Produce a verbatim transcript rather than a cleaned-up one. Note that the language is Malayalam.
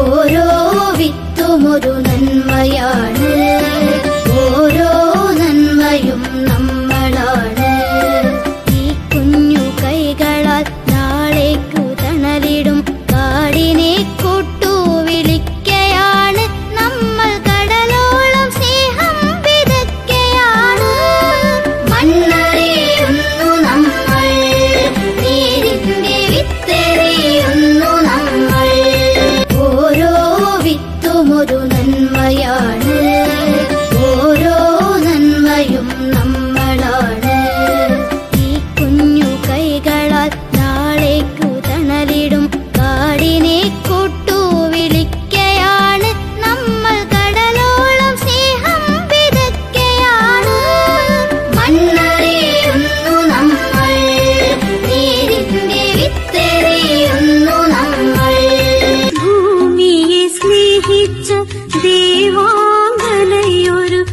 ഓരോ വിത്തുമൊരു നന്മയാണ്, ഓരോ നന്മയും നമ്മളാണ്. ഈ കുഞ്ഞു കൈകളാൽ നാളേക്കു തണലിടും കാടിനെ കൂട്ടു വിളിക്കയാണ് നമ്മൾ. കടലോളം സ്നേഹം വിതയ്ക്കയാണ്. മണ്ണറിയുന്നു നമ്മൾ, നീരിന്റെ വിത്തെറിയുന്നു നമ്മൾ. ഓരോ വിത്തുമൊരു നന്മയാണ്, ഓരോ നന്മയും നമ്മളാണ്. ഈ കുഞ്ഞു കൈകളാൽ നാളേക്കു തണലിടും കാടിനെ കൂട്ടു വിളിക്കയാണ് നമ്മൾ. കടലോളം സ്നേഹം വിതയ്ക്കയാണ്. മണ്ണറിയുന്നു നമ്മൾ, നീരിന്റെ വിത്തെറിയുന്നു നമ്മൾ. ഭൂമിയെ സ്നേഹിച്ച ദേവാംഗനയൊരു